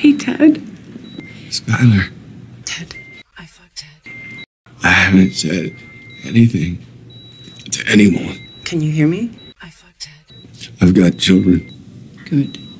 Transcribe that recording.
Hey, Ted. Skyler. Ted, I fucked Ted. I haven't said anything to anyone. Can you hear me? I fucked Ted. I've got children. Good.